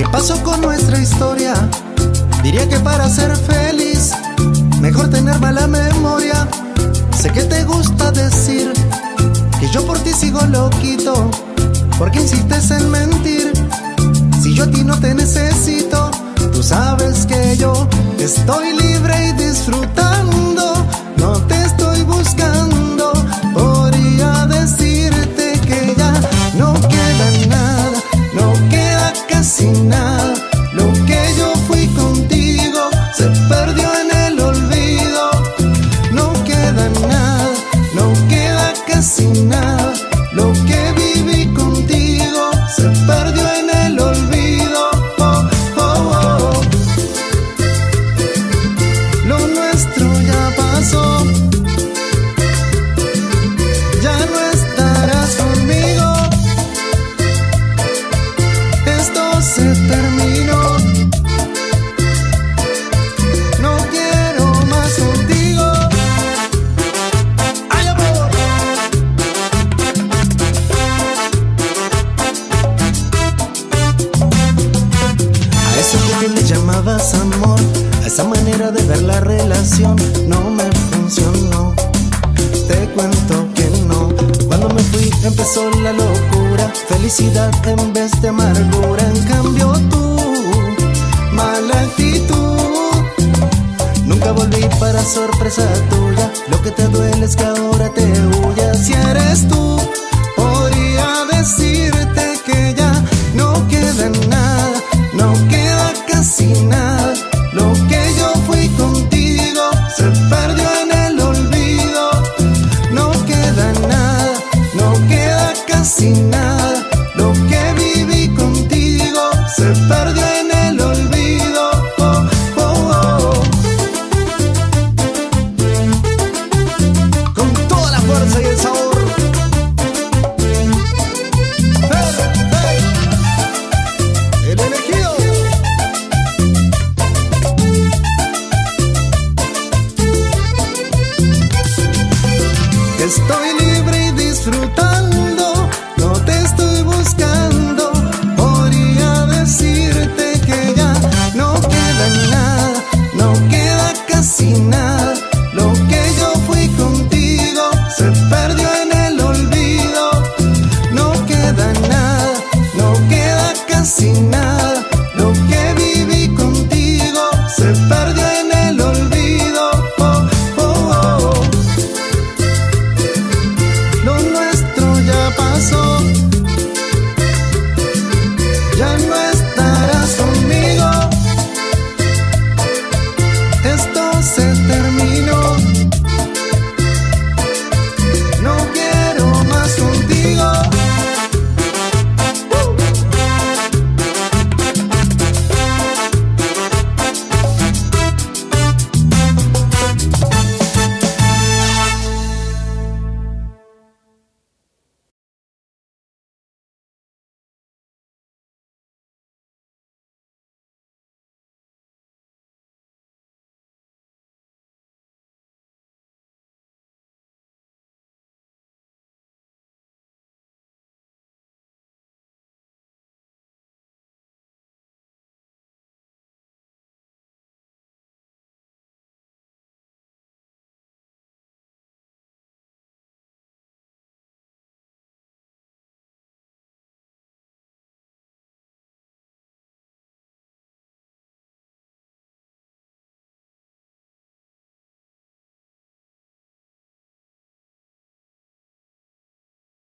pasó con nuestra historia? Diría que para ser feliz mejor tener mala memoria. Sé que te gusta decir que yo por ti sigo loquito, porque insistes en mentir. Si yo a ti no te necesito, tú sabes que yo estoy libre y disfrutando, no te estoy buscando. Podría decirte que ya no queda nada, no queda casi nada. Lo que yo fui contigo se perdió en el olvido. No queda nada, no queda casi nada. Lo que viví contigo se perdió en el olvido. Oh, oh, oh. Lo nuestro ya pasó, ya no estarás conmigo. Esto se terminó, no quiero más contigo. ¡Ay, amor! A eso que tú le llamabas amor, a esa manera de ver la relación, no me funcionó. Te cuento que no. Cuando me fui empezó la locura, felicidad en vez de amargura. En cambio tú, mala actitud. Nunca volví para sorpresa tuya. Lo que te duele es que ahora te huyas. Si eres tú, podría decirte que ya no queda nada, no queda casi nada. Lo que yo fui contigo se perdió en el olvido. No queda nada, no queda casi nada. Lo que viví contigo se perdió en el olvido. Oh, oh, oh. Con toda la fuerza y el sabor. Hey, hey. El elegido. Estoy libre y disfrutando.